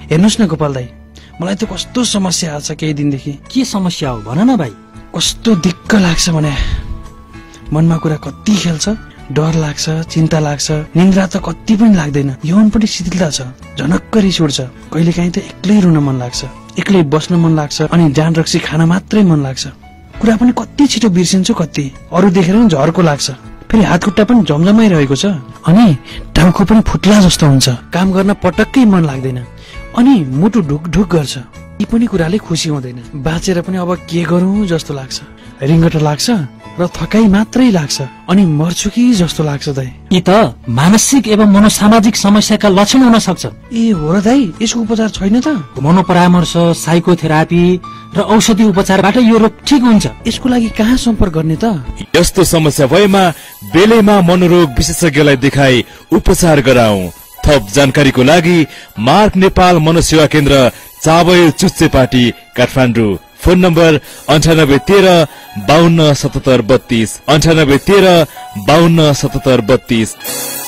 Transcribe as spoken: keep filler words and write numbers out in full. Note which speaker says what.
Speaker 1: हेर्नुस् न गोपाल दाई, मलाई त कस्तो समस्या आछ केही दिनदेखि।
Speaker 2: के समस्या हो भन न भाइ।
Speaker 1: कस्तो दिक्क लाग्छ भने मनमा कुरा कति खेल्छ, डर लाग्छ, चिन्ता लाग्छ, निन्द्रा त कति पनि लाग्दैन, यौन पनि शिथिलता छ, झनक्क रिस उठ्छ, कहिलेकाहीँ त एक्लै रुन मन लाग्छ, एक्लै बस्न मन लाग्छ, अनि जान रक्सी खान मात्रै मन लाग्छ। कुरा पनि कति छिटो बिर्सिन्छु, कति अरू देखेर पनि झर्को लाग्छ, फेरि हात खुट्टा पनि झमझमाइ रहेको छ, अनि टाउको पनि फुट्ला जस्तो हुन्छ, काम गर्न पटक्कै मन लाग्दैन, अनि मुटु ढुकढुक गर्छ। यी पनि कुराले खुसी हुँदैन, बाँचेर पनि अब के गरौँ जस्तो लाग्छ, रिङ्गट लाग्छ र थकाइ मात्रै लाग्छ, अनि मर्छु कि जस्तो लाग्छ दाइ।
Speaker 2: यी त मानसिक एवं मनोसामाजिक समस्याका लक्षण हुन सक्छ।
Speaker 1: ए हो र दाइ, यसको उपचार छैन त?
Speaker 2: मनोपरामर्श, साइकोथेरापी र औषधि उपचारबाट यो रोग ठिक हुन्छ।
Speaker 1: यसको लागि कहाँ सम्पर्क गर्ने त?
Speaker 3: यस्तो समस्या भएमा बेलैमा मनोरोग विशेषज्ञलाई देखाई उपचार गराऊ। थप जानकारीको लागि मार्क नेपाल मनोसेवा केन्द्र, चाबयल चुच्चेपाटी, काठमाडौँ। फोन नम्बर अन्ठानब्बे तेह्र बाहन्न सतहत्तर बत्तीस, अन्ठानब्बे तेह्र बाहन्न सतहत्तर बत्तीस।